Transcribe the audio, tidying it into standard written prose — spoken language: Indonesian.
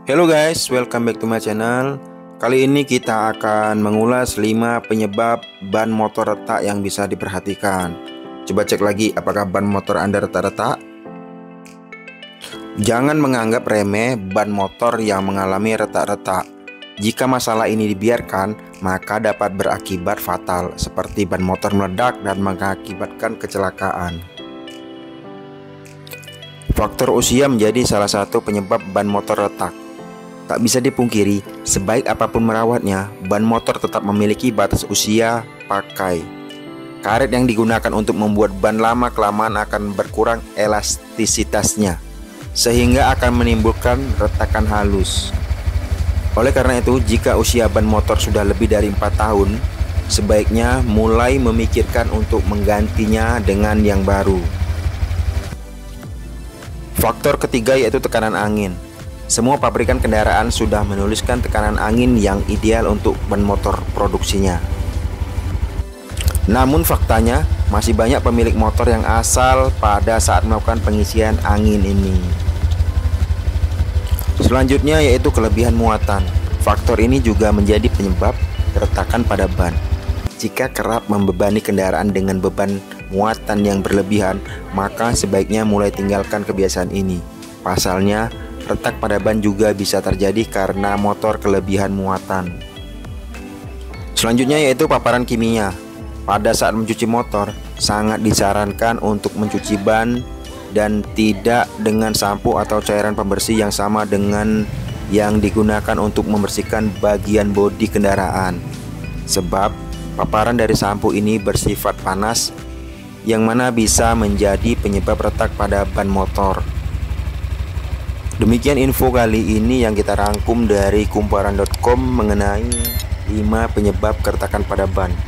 Hello guys, welcome back to my channel. Kali ini kita akan mengulas 5 penyebab ban motor retak yang bisa diperhatikan. Coba cek lagi apakah ban motor Anda retak-retak. Jangan menganggap remeh ban motor yang mengalami retak-retak. Jika masalah ini dibiarkan, maka dapat berakibat fatal seperti ban motor meledak dan mengakibatkan kecelakaan. Faktor usia menjadi salah satu penyebab ban motor retak. Tak bisa dipungkiri, sebaik apapun merawatnya, ban motor tetap memiliki batas usia pakai. Karet yang digunakan untuk membuat ban lama-kelamaan akan berkurang elastisitasnya, sehingga akan menimbulkan retakan halus. Oleh karena itu, jika usia ban motor sudah lebih dari 4 tahun, sebaiknya mulai memikirkan untuk menggantinya dengan yang baru. Faktor ketiga yaitu tekanan angin. Semua pabrikan kendaraan sudah menuliskan tekanan angin yang ideal untuk ban motor produksinya. Namun faktanya, masih banyak pemilik motor yang asal pada saat melakukan pengisian angin ini. Selanjutnya yaitu kelebihan muatan. Faktor ini juga menjadi penyebab keretakan pada ban. Jika kerap membebani kendaraan dengan beban muatan yang berlebihan, maka sebaiknya mulai tinggalkan kebiasaan ini. Pasalnya, retak pada ban juga bisa terjadi karena motor kelebihan muatan. Selanjutnya yaitu paparan kimia. Pada saat mencuci motor, sangat disarankan untuk mencuci ban dan tidak dengan sampo atau cairan pembersih yang sama dengan yang digunakan untuk membersihkan bagian bodi kendaraan. Sebab paparan dari sampo ini bersifat panas, yang mana bisa menjadi penyebab retak pada ban motor. Demikian info kali ini yang kita rangkum dari kumparan.com mengenai 5 penyebab keretakan pada ban.